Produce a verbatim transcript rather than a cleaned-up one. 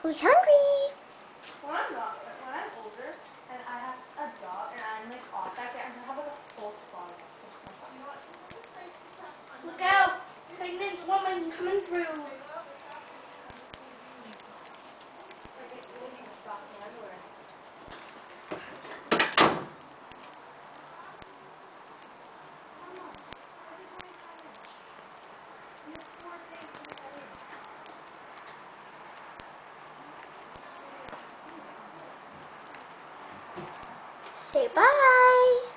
Who's hungry? When I'm not, when I'm older and I have a job and I'm like off that day, I'm gonna have like a full spa. Look out! Pregnant woman coming through. Say bye.